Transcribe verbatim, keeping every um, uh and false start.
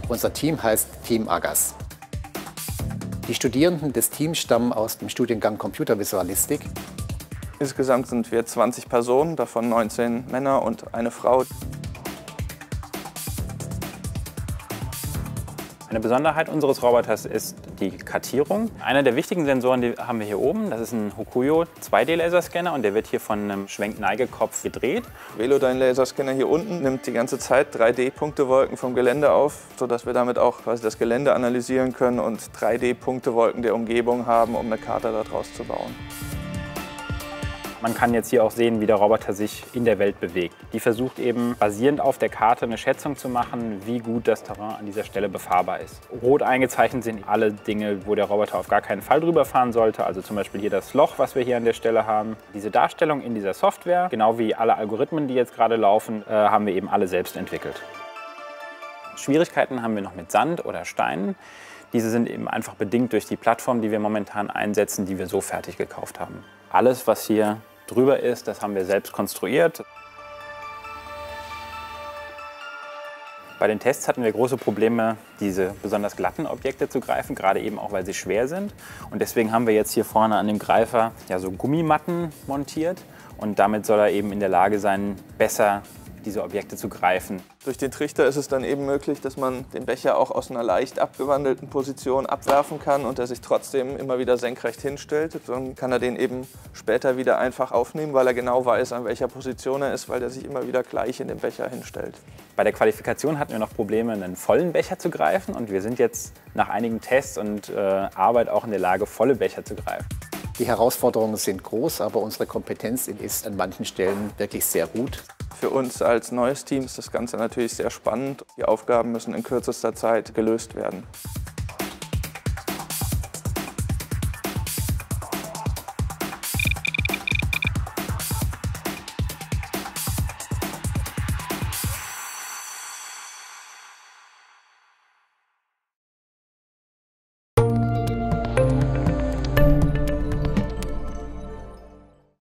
Unser Team heißt Team Agas. Die Studierenden des Teams stammen aus dem Studiengang Computervisualistik. Insgesamt sind wir zwanzig Personen, davon neunzehn Männer und eine Frau. Eine Besonderheit unseres Roboters ist die Kartierung. Einer der wichtigen Sensoren, die haben wir hier oben. Das ist ein Hokuyo zwei D Laserscanner und der wird hier von einem Schwenkneigekopf gedreht. Velodyne Laserscanner hier unten nimmt die ganze Zeit drei D-Punktewolken vom Gelände auf, sodass wir damit auch quasi das Gelände analysieren können und drei D-Punktewolken der Umgebung haben, um eine Karte daraus zu bauen. Man kann jetzt hier auch sehen, wie der Roboter sich in der Welt bewegt. Die versucht eben basierend auf der Karte eine Schätzung zu machen, wie gut das Terrain an dieser Stelle befahrbar ist. Rot eingezeichnet sind alle Dinge, wo der Roboter auf gar keinen Fall drüber fahren sollte. Also zum Beispiel hier das Loch, was wir hier an der Stelle haben. Diese Darstellung in dieser Software, genau wie alle Algorithmen, die jetzt gerade laufen, äh, haben wir eben alle selbst entwickelt. Schwierigkeiten haben wir noch mit Sand oder Steinen. Diese sind eben einfach bedingt durch die Plattform, die wir momentan einsetzen, die wir so fertig gekauft haben. Alles, was hier drüber ist, das haben wir selbst konstruiert. Bei den Tests hatten wir große Probleme, diese besonders glatten Objekte zu greifen, gerade eben auch, weil sie schwer sind. Und deswegen haben wir jetzt hier vorne an dem Greifer ja so Gummimatten montiert. Und damit soll er eben in der Lage sein, besser diese Objekte zu greifen. Durch den Trichter ist es dann eben möglich, dass man den Becher auch aus einer leicht abgewandelten Position abwerfen kann und er sich trotzdem immer wieder senkrecht hinstellt. Dann kann er den eben später wieder einfach aufnehmen, weil er genau weiß, an welcher Position er ist, weil er sich immer wieder gleich in den Becher hinstellt. Bei der Qualifikation hatten wir noch Probleme, einen vollen Becher zu greifen und wir sind jetzt nach einigen Tests und äh, Arbeit auch in der Lage, volle Becher zu greifen. Die Herausforderungen sind groß, aber unsere Kompetenz ist an manchen Stellen wirklich sehr gut. Für uns als neues Team ist das Ganze natürlich sehr spannend. Die Aufgaben müssen in kürzester Zeit gelöst werden.